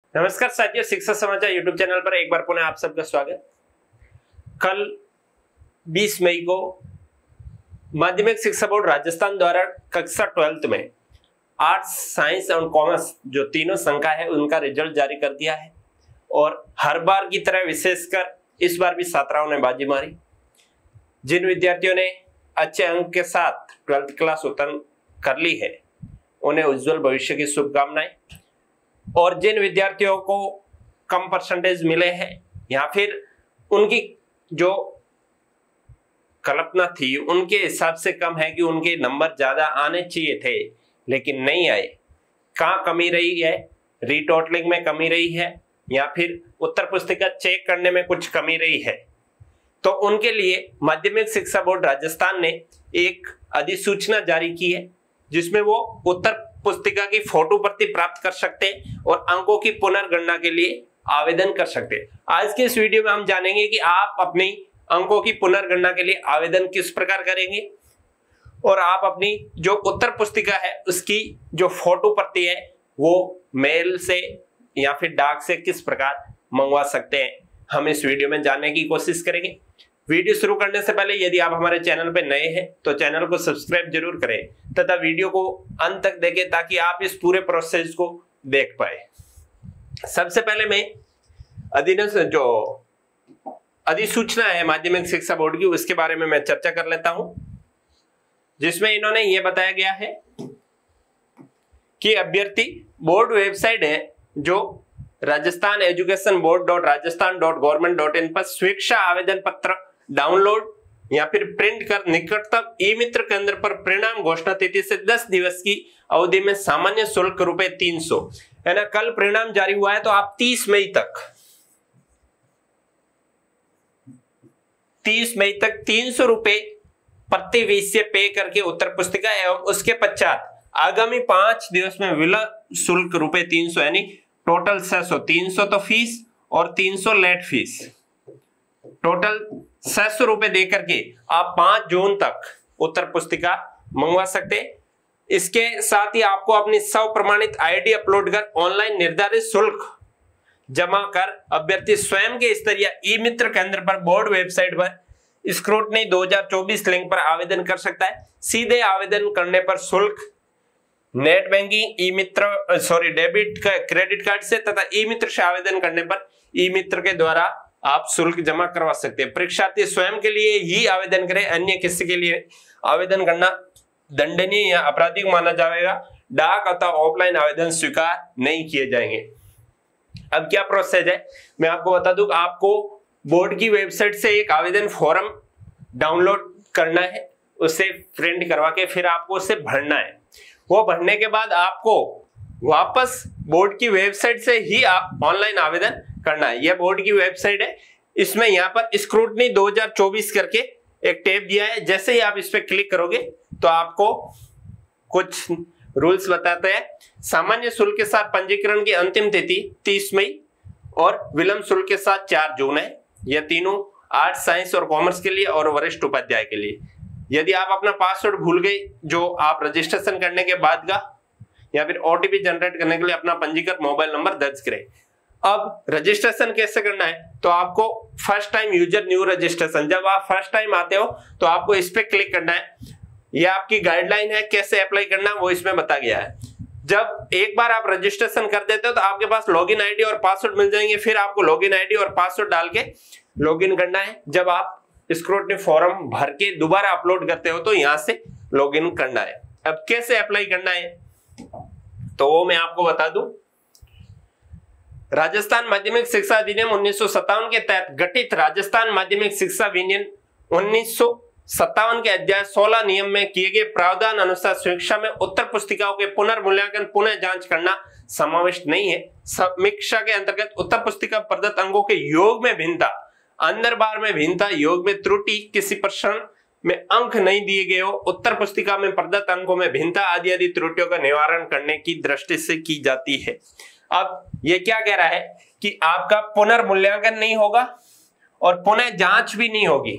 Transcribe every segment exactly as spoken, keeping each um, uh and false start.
नमस्कार साथियों, शिक्षा समाचार यूट्यूब चैनल पर एक बार पुनः आप सबका स्वागत। कल बीस मई को माध्यमिक शिक्षा बोर्ड राजस्थान द्वारा कक्षा ट्वेल्थ में आर्ट्स, साइंस और कॉमर्स जो तीनों संकाय है उनका रिजल्ट जारी कर दिया है। और हर बार की तरह विशेषकर इस बार भी छात्राओं ने बाजी मारी। जिन विद्यार्थियों ने अच्छे अंक के साथ ट्वेल्थ क्लास उत्तीर्ण कर ली है उन्हें उज्जवल भविष्य की शुभकामनाएं। और जिन विद्यार्थियों को कम परसेंटेज मिले हैं या फिर उनकी जो कल्पना थी उनके हिसाब से कम है कि उनके नंबर ज्यादा आने चाहिए थे लेकिन नहीं आए, कहाँ कमी रही है, रीटोटलिंग में कमी रही है या फिर उत्तर पुस्तिका चेक करने में कुछ कमी रही है, तो उनके लिए माध्यमिक शिक्षा बोर्ड राजस्थान ने एक अधिसूचना जारी की है जिसमें वो उत्तर पुस्तिका की फोटो प्रति प्राप्त कर सकते हैं और अंकों की पुनर्गणना के लिए आवेदन कर सकते हैं। आज के इस वीडियो में हम जानेंगे कि आप अपनी अंकों की पुनर्गणना के लिए आवेदन किस प्रकार करेंगे और आप अपनी जो उत्तर पुस्तिका है उसकी जो फोटो प्रति है वो मेल से या फिर डाक से किस प्रकार मंगवा सकते हैं, हम इस वीडियो में जानने की कोशिश करेंगे। वीडियो शुरू करने से पहले यदि आप हमारे चैनल पर नए हैं तो चैनल को सब्सक्राइब जरूर करें तथा वीडियो को अंत तक देखें ताकि आप इस पूरे प्रोसेस को देख पाए। सबसे पहले मैं अधिनियम जो अधिसूचना है माध्यमिक शिक्षा बोर्ड की उसके बारे में मैं चर्चा कर लेता हूं, जिसमें इन्होंने ये बताया गया है कि अभ्यर्थी बोर्ड वेबसाइट है जो Rajasthan education board dot Rajasthan dot government dot in पर स्वेच्छा आवेदन पत्र डाउनलोड या फिर प्रिंट कर निकटतम ई मित्र केंद्र पर परिणाम घोषणा तिथि से दस दिवस की अवधि में सामान्य शुल्क रुपए तीन सौ है ना। कल परिणाम जारी हुआ है तो आप तीस मई तक तीस मई तक तीन सौ रुपए प्रति विषय पे करके उत्तर पुस्तिका एवं उसके पश्चात आगामी पांच दिवस में विलंब शुल्क रुपए तीन सौ यानी टोटल छह सौ, तीन सौ तो फीस और तीन सौ लेट फीस, टोटल छह सौ रुपए देकर के आप पांच जून तक उत्तर पुस्तिका मंगवा सकते हैं। इसके साथ ही आपको अपनी स्व प्रमाणित आईडी अपलोड कर ऑनलाइन निर्धारित शुल्क जमा कर अभ्यर्थी स्वयं के स्तरीय ई मित्र केंद्र पर बोर्ड वेबसाइट पर स्क्रूटनी दो हज़ार चौबीस लिंक पर आवेदन कर सकता है। सीधे आवेदन करने पर शुल्क net banking, e Mitra sorry debit का क्रेडिट कार्ड से तथा ई मित्र से आवेदन करने पर ई मित्र के द्वारा आप शुल्क जमा करवा सकते हैं। परीक्षार्थी स्वयं के लिए ही आवेदन करें, अन्य किसी के लिए आवेदन करना दंडनीय या आपराधिक माना जाएगा। डाक अथवा ऑफलाइन आवेदन स्वीकार नहीं किए जाएंगे। अब क्या प्रोसेस है मैं आपको बता दूं। आपको बोर्ड की वेबसाइट से एक आवेदन फॉर्म डाउनलोड करना है, उसे प्रिंट करवा के फिर आपको उसे भरना है। वो भरने के बाद आपको वापस बोर्ड की वेबसाइट से ही ऑनलाइन आवेदन करना है। यह बोर्ड की वेबसाइट है, इसमें यहाँ पर स्क्रूटनी दो हज़ार चौबीस करके एक टैब दिया है। जैसे ही आप इस पर क्लिक करोगे तो आपको कुछ रूल्स बताते हैं। सामान्य शुल्क के साथ पंजीकरण की अंतिम तिथि तीस मई और विलंब शुल्क के साथ चार जून है। यह तीनों आर्ट्स, साइंस और कॉमर्स के लिए और वरिष्ठ उपाध्याय के लिए। यदि आप अपना पासवर्ड भूल गए जो आप रजिस्ट्रेशन करने के बाद का या फिर ओटीपी जनरेट करने के लिए अपना पंजीकृत मोबाइल नंबर दर्ज करें। अब रजिस्ट्रेशन कैसे करना है तो आपको first time user new registration, जब आप फर्स्ट टाइम आते हो तो आपको इस पे क्लिक करना है। यह आपकी गाइडलाइन है कैसे अप्लाई करना वो इसमें बता गया है। जब एक बार आप रजिस्ट्रेशन कर देते हो तो आपके पास लॉगिन आईडी और पासवर्ड मिल जाएंगे, फिर आपको लॉगिन आईडी और पासवर्ड डाल के लॉगिन करना है। जब आप स्क्रूटनी फॉर्म भर के दोबारा अपलोड करते हो तो यहां से लॉगिन करना है। अब कैसे अप्लाई करना है तो वो मैं आपको बता दूं। राजस्थान माध्यमिक शिक्षा अधिनियम उन्नीस सौ सत्तावन के तहत गठित राजस्थान माध्यमिक शिक्षा विनियन उन्नीस सौ सत्तावन के अध्याय सोलह नियम में किए गए प्रावधान अनुसार समीक्षा में उत्तर पुस्तिकाओं के पुनर्मूल्यांकन पुनः जांच करना समाविष्ट नहीं है। समीक्षा के अंतर्गत उत्तर पुस्तिका प्रदत्त अंकों के योग में भिन्नता, अंदर बार में भिन्नता, योग में त्रुटि, किसी प्रश्न में अंक नहीं दिए गए हो, उत्तर पुस्तिका में प्रदत्त अंकों में भिन्नता आदि आदि त्रुटियों का निवारण करने की दृष्टि से की जाती है। अब ये क्या कह रहा है कि आपका पुनर्मूल्यांकन नहीं होगा और पुनः जांच भी नहीं होगी।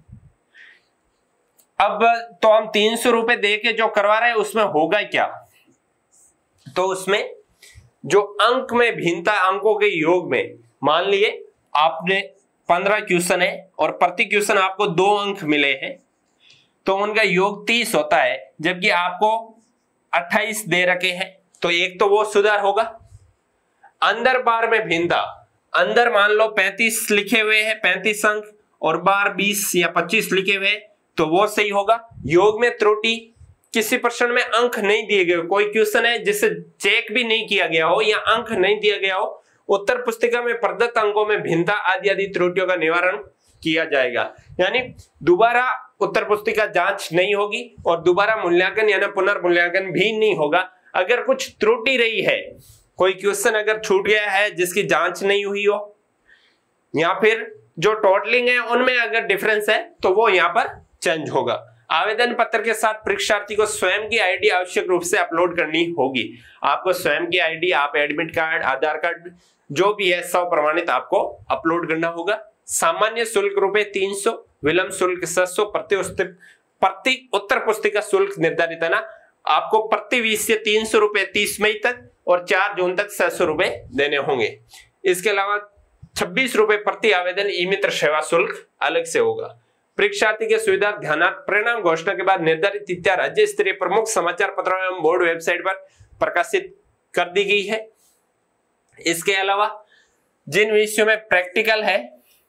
अब तो हम तीन सौ रुपए दे के जो करवा रहे हैं उसमें होगा क्या, तो उसमें जो अंक में भिन्नता, अंकों के योग में, मान लिए आपने पंद्रह क्वेश्चन है और प्रति क्वेश्चन आपको दो अंक मिले हैं, तो उनका योग तीस होता है, जबकि आपको अट्ठाईस दे रखे हैं, तो एक तो वो सुधार होगा। अंदर बार में भिन्नता, अंदर मान लो पैंतीस लिखे हुए हैं, पैंतीस अंक, और बार बीस या पच्चीस लिखे हुए, तो वो सही होगा। योग में त्रुटि, किसी प्रश्न में अंक नहीं दिए गए, कोई क्वेश्चन है जिसे चेक भी नहीं किया गया हो या अंक नहीं दिया गया हो, उत्तर पुस्तिका में प्रदत्त अंकों में भिन्नता आदि आदि त्रुटियों का निवारण किया जाएगा। यानी दोबारा उत्तर पुस्तिका जांच नहीं होगी और दोबारा मूल्यांकन यानी पुनर्मूल्यांकन भी नहीं होगा। अगर कुछ त्रुटि रही है, कोई क्वेश्चन अगर छूट गया है जिसकी जांच नहीं हुई हो, या फिर जो टोटलिंग है उनमें अगर डिफरेंस है, तो वो यहाँ पर चेंज होगा। आवेदन पत्र के साथ परीक्षार्थी को स्वयं की आईडी आवश्यक रूप से अपलोड करनी होगी। आपको स्वयं की आईडी, आप एडमिट कार्ड, आधार कार्ड, जो भी है सब प्रमाणित आपको अपलोड करना होगा। सामान्य शुल्क रुपए तीन सौ, विलंब शुल्क सात सौ, प्रति प्रति उत्तर पुस्तिका शुल्क निर्धारित है ना, आपको प्रति विषय तीन सौ रुपए तीस मई तक और चार जून तक छह सौ रुपए देने होंगे। इसके अलावा छब्बीस रुपए प्रति आवेदन ई मित्र सेवा शुल्क अलग से होगा। परीक्षार्थी के सुविधा ध्यानार्थ परिणाम घोषणा के बाद निर्धारित तिथियां राज्य स्तरीय प्रमुख समाचार पत्रों एवं बोर्ड वेबसाइट पर प्रकाशित कर दी गई है। इसके अलावा जिन विषयों में प्रैक्टिकल है,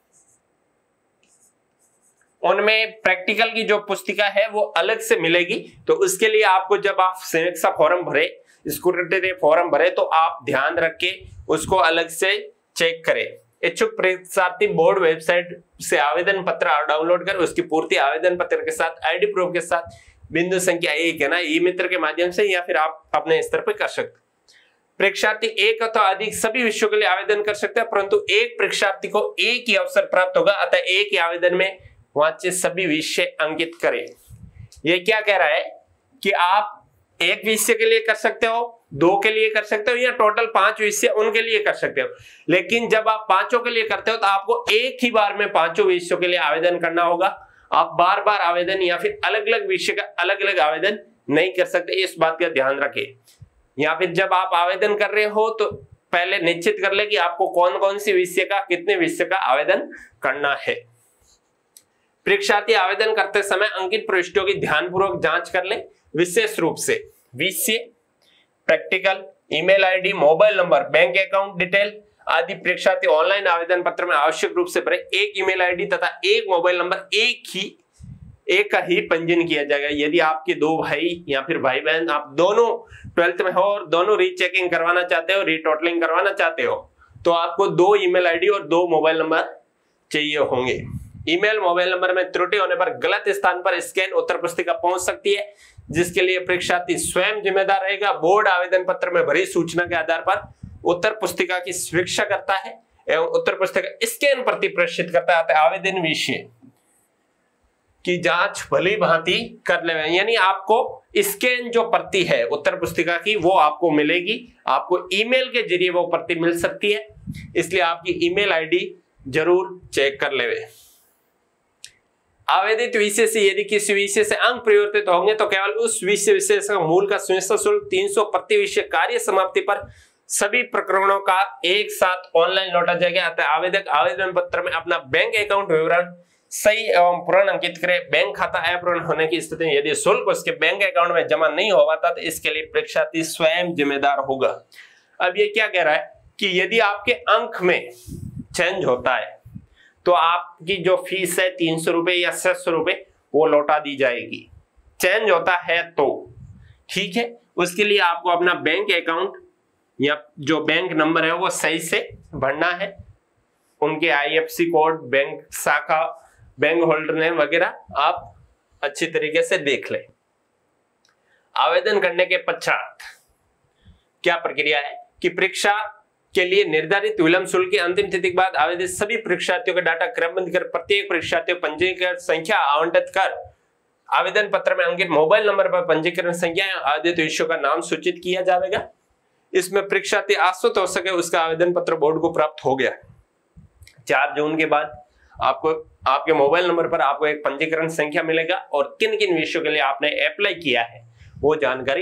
उनमें प्रैक्टिकल की जो पुस्तिका है वो अलग से मिलेगी। तो उसके लिए आपको, जब आप समीक्षा फॉर्म भरे, स्क्रूटनी फॉर्म भरे, तो आप ध्यान रख के उसको अलग से चेक करें। इच्छुक परीक्षार्थी बोर्ड वेबसाइट से आवेदन पत्र डाउनलोड कर उसकी पूर्ति आवेदन पत्र के साथ आईडी प्रूफ के साथ बिंदु संख्या एक है ना, ई मित्र के माध्यम से या फिर आप अपने स्तर पर कर सकते। परीक्षार्थी एक अथवा अधिक सभी विषयों के लिए आवेदन कर सकते हैं, परंतु एक परीक्षार्थी को एक ही अवसर प्राप्त होगा, अतः एक ही आवेदन में वांछित सभी विषय अंकित करें। ये क्या कह रहा है कि आप एक विषय के लिए कर सकते हो, दो के लिए कर सकते हो, या टोटल पांच विषय उनके लिए कर सकते हो। लेकिन जब आप पांचों के लिए करते हो तो आपको एक ही बार में पांचों विषयों के लिए आवेदन करना होगा। आप बार बार आवेदन या फिर अलग अलग विषय का अलग अलग आवेदन नहीं कर सकते, इस बात का ध्यान रखें। या फिर जब आप आवेदन कर रहे हो तो पहले निश्चित कर ले कि आपको कौन कौन सी विषय का, कितने विषय का आवेदन करना है। परीक्षार्थी आवेदन करते समय अंकित प्रविष्टियों की ध्यानपूर्वक जांच कर ले। विशेष रूप से विषय, practical, email ID, mobile number, bank account detail आदि परीक्षार्थी ऑनलाइन आवेदन पत्र में आवश्यक रूप से भरे। एक ईमेल आईडी तथा एक मोबाइल नंबर एक ही एक का ही पंजीयन किया जाएगा। यदि आपके दो भाई या फिर भाई बहन, आप दोनों ट्वेल्थ में हो और दोनों रीचेकिंग करवाना चाहते हो, रीटोटलिंग करवाना चाहते हो, तो आपको दो ईमेल आईडी और दो मोबाइल नंबर चाहिए होंगे। ईमेल, मोबाइल नंबर में त्रुटि होने पर गलत स्थान पर स्कैन उत्तर पुस्तिका पहुंच सकती है, जिसके लिए परीक्षार्थी स्वयं जिम्मेदार रहेगा। बोर्ड आवेदन पत्र में भरी सूचना के आधार पर उत्तर पुस्तिका की समीक्षा करता है एवं उत्तर पुस्तिका स्कैन प्रति प्रेषित करता है। आवेदन विषय की जांच भली भांति कर ले, यानी आपको स्कैन जो प्रति है उत्तर पुस्तिका की वो आपको मिलेगी। आपको ईमेल के जरिए वो प्रति मिल सकती है, इसलिए आपकी ईमेल आईडी जरूर चेक कर लेवे। आवेदित विषय से यदि किसी विषय से अंक परिवर्तित होंगे तो केवल उस विषय विशेष का मूल का सुनिश्चित शुल्क तीन सौ प्रति विषय कार्य समाप्ति पर सभी प्रकरणों का एक साथ ऑनलाइन लौटा जाएगा। अतः आवेदक आवेदन पत्र में अपना बैंक अकाउंट विवरण सही एवं पूर्ण अंकित करे। बैंक खाता अपूर्ण होने की स्थिति में यदि शुल्क उसके बैंक अकाउंट में जमा नहीं हो पाता तो इसके लिए परीक्षार्थी स्वयं जिम्मेदार होगा। अब ये क्या कह रहा है कि यदि आपके अंक में चेंज होता है तो आपकी जो फीस है तीन सौ रुपए या छह सौ रुपए वो लौटा दी जाएगी। चेंज होता है तो ठीक है, उसके लिए आपको अपना बैंक अकाउंट या जो बैंक नंबर है वो सही से भरना है। उनके I F C code, bank शाखा, बैंक होल्डर नेम वगैरह आप अच्छी तरीके से देख लें। आवेदन करने के पश्चात क्या प्रक्रिया है कि परीक्षा के लिए निर्धारित विलंब शुल्क की अंतिम तिथि के बाद आवेदित सभी परीक्षार्थियों का डाटा क्रमबद्ध कर प्रत्येक परीक्षार्थी पंजीकरण संख्या आवंटित कर आवेदन पत्र में अंकित मोबाइल नंबर पर पंजीकरण संख्या आवेदित विषयों का नाम सूचित किया जाएगा। इसमें परीक्षार्थी आश्वस्त हो सके उसका आवेदन पत्र बोर्ड को प्राप्त हो गया। चार जून के बाद आपको आपके मोबाइल नंबर पर आपको एक पंजीकरण संख्या मिलेगा और किन किन विषयों के लिए आपने अप्लाई किया है वो जानकारी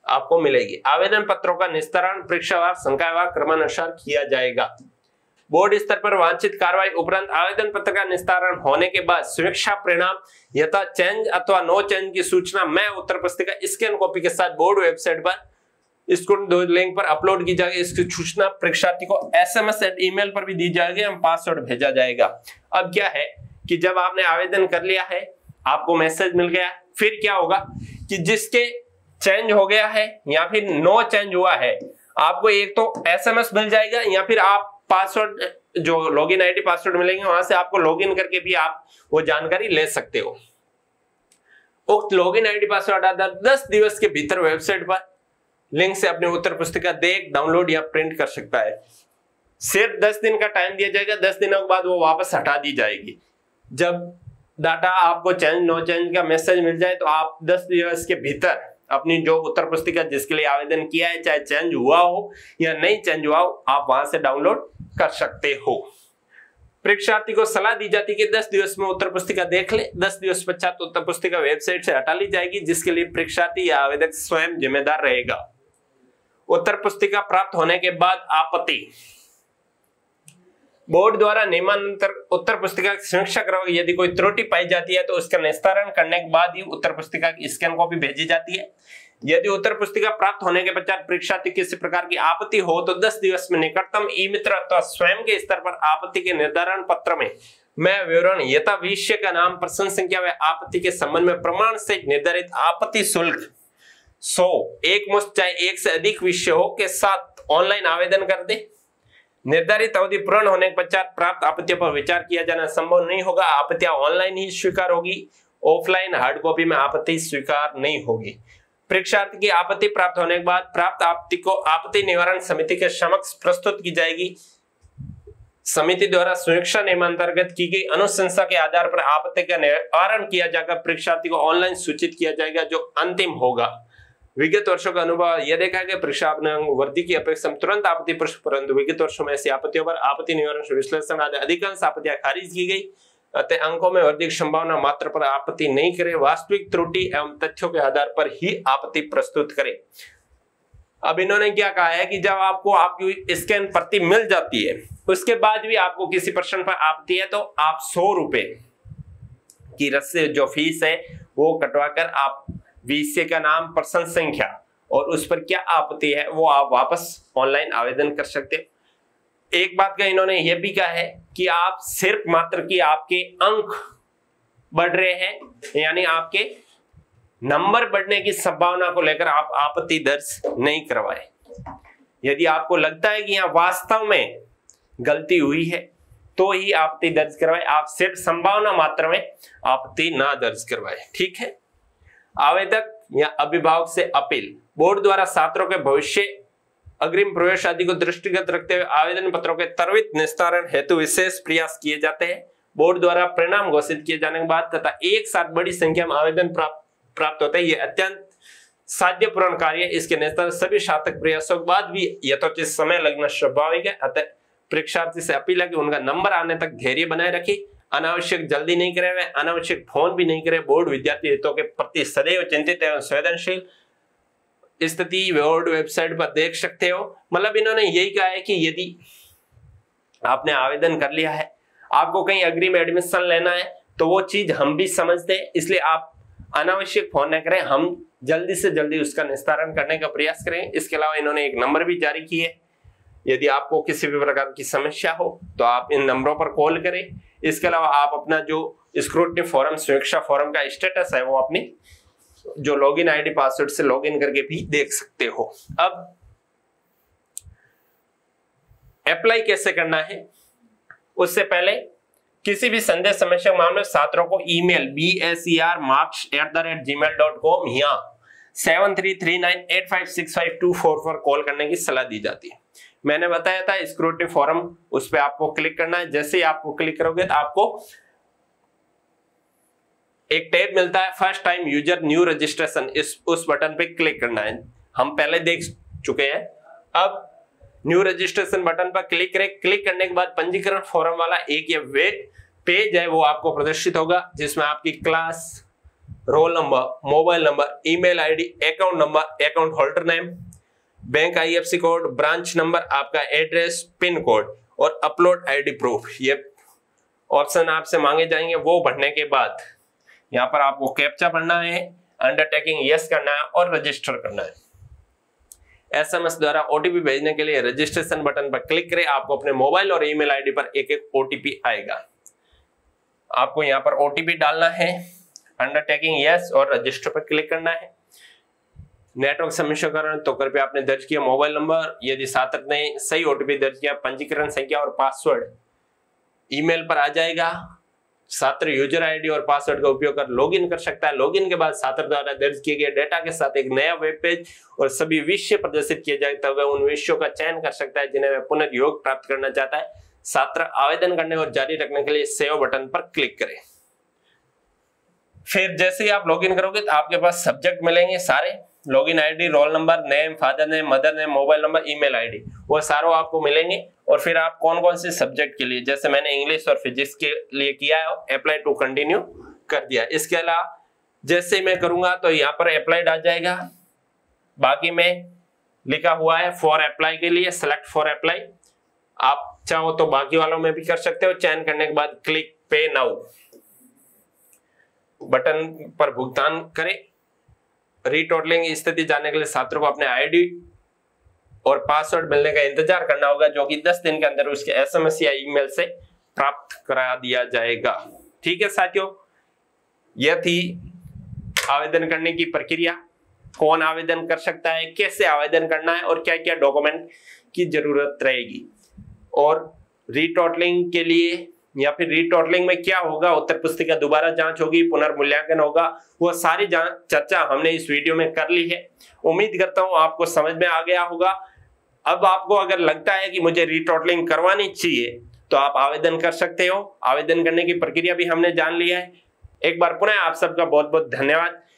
आपको मिलेगी। आवेदन पत्रों का निस्तारण परीक्षावार संकायवार क्रमानुसार किया जाएगा। बोर्ड स्तर पर वांछित कार्रवाई उपरांत आवेदन पत्र का निस्तारण होने के बाद समीक्षा परिणाम यथा चेंज अथवा नो चेंज की सूचना मैं उत्तर पुस्तिका स्कैन कॉपी के साथ बोर्ड वेबसाइट पर इसको दो लिंक पर अपलोड की जाएगी। इसकी सूचना परीक्षार्थी को एसएमएस एंड ईमेल पर भी दी जाएगी एवं पासवर्ड भेजा जाएगा। अब क्या है कि जब आपने आवेदन कर लिया है, आपको मैसेज मिल गया, फिर क्या होगा कि जिसके चेंज हो गया है या फिर नो चेंज हुआ है, आपको एक तो एसएमएस मिल जाएगा या फिर आप पासवर्ड जो लॉगिन आईडी पासवर्ड मिलेंगे वहां से आपको लॉगिन करके भी आप वो जानकारी ले सकते हो। उक्त लॉगिन आईडी पासवर्ड आधार दस दिवस के भीतर वेबसाइट पर लिंक से अपनी उत्तर पुस्तिका देख डाउनलोड या प्रिंट कर सकता है। सिर्फ दस दिन का टाइम दिया जाएगा, दस दिनों के बाद वो वापस हटा दी जाएगी। जब डाटा आपको चेंज नो चेंज का मैसेज मिल जाए तो आप दस दिवस के भीतर अपनी जो उत्तर पुस्तिका जिसके लिए आवेदन किया है, चाहे चेंज हुआ हो या नहीं चेंज हुआ हो, आप वहां से डाउनलोड कर सकते हो। परीक्षार्थी को सलाह दी जाती है कि दस दिवस में उत्तर पुस्तिका देख ले। दस दिवस पश्चात उत्तर पुस्तिका वेबसाइट से हटा ली जाएगी, जिसके लिए परीक्षार्थी या आवेदक स्वयं जिम्मेदार रहेगा। उत्तर पुस्तिका प्राप्त होने के बाद आपत्ति। बोर्ड द्वारा नियमानुसार उत्तर पुस्तिका की समीक्षा करवाई, यदि कोई त्रुटि पाई जाती है तो उसका निस्तारण करने के बाद ही उत्तर पुस्तिका की स्कैन कॉपी भेजी जाती है। यदि उत्तर पुस्तिका प्राप्त होने के पश्चात परीक्षार्थी किसी प्रकार की आपत्ति हो तो दस दिवस में निकटतम ई मित्र अथवा स्वयं के स्तर पर आपत्ति के निर्धारण पत्र में मैं विवरण यथा विषय का नाम, प्रश्न संख्या व आपत्ति के संबंध में प्रमाण से निर्धारित आपत्ति शुल्क सौ एक मुश्त चाहे एक से अधिक विषय हो के साथ ऑनलाइन आवेदन कर दे। निर्धारित अवधि पूर्ण होने के पश्चात प्राप्त आपत्तियों पर विचार किया जाना संभव नहीं होगा। आपत्तियां ऑनलाइन ही स्वीकार होगी, ऑफलाइन हार्ड कॉपी में आपत्ति स्वीकार नहीं होगी। परीक्षार्थी की आपत्ति प्राप्त होने के बाद प्राप्त आपत्ति को आपत्ति निवारण समिति के समक्ष प्रस्तुत की जाएगी। समिति द्वारा समीक्षा नियमांतर्गत की गई अनुशंसा के आधार पर आपत्ति का निवारण किया जाकर परीक्षार्थी को ऑनलाइन सूचित किया जाएगा, जो अंतिम होगा। विगत वर्षों का अनुभव यह देखा गया परीक्षा वर्दी की अपेक्षा तुरंत आपत्ति प्रश्न, परंतु विगत वर्षों में ऐसी आपत्तियों पर आपत्ति निवारण विश्लेषण आदि अधिकांश आपत्तियां खारिज की गई। अतः अंकों में वृद्धि की संभावना मात्र पर आपत्ति नहीं करे, वास्तविक त्रुटि एवं तथ्यों के आधार पर ही आपत्ति प्रस्तुत करे। अब इन्होंने क्या कहा है कि जब आपको आपकी स्कैन प्रति मिल जाती है उसके बाद भी आपको किसी प्रश्न पर आपत्ति है तो आप सौ रुपए की रस्सी जो फीस है वो कटवाकर आप विषय का नाम, प्रश्न संख्या और उस पर क्या आपत्ति है वो आप वापस ऑनलाइन आवेदन कर सकते हो। एक बात का इन्होंने यह भी कहा है कि आप सिर्फ मात्र कि आपके अंक बढ़ रहे हैं, यानी आपके नंबर बढ़ने की संभावना को लेकर आप आपत्ति दर्ज नहीं करवाए। यदि आपको लगता है कि यहाँ वास्तव में गलती हुई है तो ही आपत्ति दर्ज करवाए, आप सिर्फ संभावना मात्र में आपत्ति ना दर्ज करवाए। ठीक है। आवेदक या अभिभावक से अपील। बोर्ड द्वारा छात्रों के भविष्य, अग्रिम प्रवेश आदि को दृष्टिगत रखते हुए आवेदन पत्रों के त्वरित निस्तारण हेतु विशेष प्रयास किए जाते हैं। बोर्ड द्वारा परिणाम घोषित किए जाने के बाद तथा एक साथ बड़ी संख्या में आवेदन प्राप्त प्राप्त होते हैं, ये अत्यंत साध्यपूर्ण कार्य। इसके निस्तारण सभी सार्थक प्रयासों के बाद भी यथोचित समय लगना स्वाभाविक है। अतः परीक्षार्थी से अपील है कि उनका नंबर आने तक धैर्य बनाए रखे, अनावश्यक जल्दी नहीं करे, वे अनावश्यक फोन भी नहीं करे। बोर्ड विद्यार्थी हितों के प्रति सदैव चिंतित एवं संवेदनशील। स्थिति बोर्ड वेबसाइट पर देख सकते हो। मतलब इन्होंने यही कहा है कि यदि आपने आवेदन कर लिया है, आपको कहीं अग्रिम एडमिशन लेना है तो वो चीज हम भी समझते हैं, इसलिए आप अनावश्यक फोन न करें, हम जल्दी से जल्दी उसका निस्तारण करने का प्रयास करें। इसके अलावा इन्होंने एक नंबर भी जारी किया है, यदि आपको किसी भी प्रकार की समस्या हो तो आप इन नंबरों पर कॉल करें। इसके अलावा आप अपना जो स्क्रूटनी फॉरम, समीक्षा फॉरम का स्टेटस है वो अपनी जो लॉगिन आईडी पासवर्ड से लॉगिन करके भी देख सकते हो। अब अप्लाई कैसे करना है, उससे पहले किसी भी संदेह समस्या मामले छात्रों को email B S E R marks at the rate gmail dot com या seven three three nine eight five six five two four पर कॉल करने की सलाह दी जाती है। मैंने बताया था स्क्रूटनी फॉरम, उस पर आपको क्लिक करना है। जैसे ही आपको क्लिक करोगे तो आपको एक टैब मिलता है first time user new registration, इस उस बटन पे क्लिक करना है। हम पहले देख चुके हैं। अब न्यू रजिस्ट्रेशन बटन पर क्लिक करें। क्लिक करने के बाद पंजीकरण फॉर्म वाला एक ये वे पेज है वो आपको प्रदर्शित होगा, जिसमें आपकी class, roll number, mobile number, email ID, account number, account holder name, bank IFSC code, branch number, आपका एड्रेस, पिन कोड और अपलोड आईडी प्रूफ, ये ऑप्शन आपसे मांगे जाएंगे। वो भरने के बाद यहाँ पर आपको कैप्चा भरना है, अंडरटेकिंग यस करना है और रजिस्टर करना है। एसएमएस द्वारा ओटीपी भेजने के लिए रजिस्ट्रेशन बटन पर क्लिक करें। आपको अपने मोबाइल और ईमेल आईडी पर एक एक ओटीपी आएगा। आपको यहाँ पर ओटीपी डालना है, अंडरटेकिंग यस और रजिस्टर पर क्लिक करना है। नेटवर्क समस्या के कारण तो कृपया आपने दर्ज किया मोबाइल नंबर, यदि छात्र ने सही ओटीपी दर्ज किया, पंजीकरण संख्या और पासवर्ड ईमेल पर आ जाएगा। छात्र यूजर आईडी और पासवर्ड का उपयोग कर लॉगिन कर सकता है। लॉगिन के बाद छात्र द्वारा दर्ज किए गए डेटा के साथ एक नया वेब पेज और सभी विषय प्रदर्शित किए जाए, तब वह उन विषयों का चयन कर सकता है जिन्हें वह पुनर्योग प्राप्त करना चाहता है। छात्र आवेदन करने और जारी रखने के लिए सेव बटन पर क्लिक करें। फिर जैसे ही आप लॉगिन करोगे तो आपके पास सब्जेक्ट मिलेंगे सारे, login ID, roll number, name, father name, mother name, mobile number, email ID, वो सारों आपको मिलेंगे। और फिर आप कौन कौन से सब्जेक्ट के लिए, जैसे मैंने इंग्लिश और फिजिक्स के लिए किया है, अप्लाई टू कंटिन्यू कर दिया। इसके अलावा जैसे मैं करूंगा तो यहाँ पर अप्लाइड आ जाएगा, बाकी में लिखा हुआ है फॉर अप्लाई के लिए, सेलेक्ट फॉर अप्लाई। आप चाहो तो बाकी वालों में भी कर सकते हो। चयन करने के बाद क्लिक पे नाउ बटन पर भुगतान करें। रीटोटलिंग स्थिति जानने के लिए छात्रों को अपने आईडी और पासवर्ड मिलने का इंतजार करना होगा, जो कि दस दिन के अंदर उसके एसएमएस या ईमेल से प्राप्त करा दिया जाएगा। ठीक है साथियों, यह थी आवेदन करने की प्रक्रिया। कौन आवेदन कर सकता है, कैसे आवेदन करना है और क्या क्या डॉक्यूमेंट की जरूरत रहेगी, और रीटोटलिंग के लिए या फिर रीटोटलिंग में क्या होगा, उत्तर पुस्तिका दोबारा जांच होगी, पुनर्मूल्यांकन होगा, वो सारी चर्चा हमने इस वीडियो में कर ली है। उम्मीद करता हूं आपको समझ में आ गया होगा। अब आपको अगर लगता है कि मुझे रीटोटलिंग करवानी चाहिए तो आप आवेदन कर सकते हो। आवेदन करने की प्रक्रिया भी हमने जान लिया है। एक बार पुनः आप सबका बहुत बहुत धन्यवाद।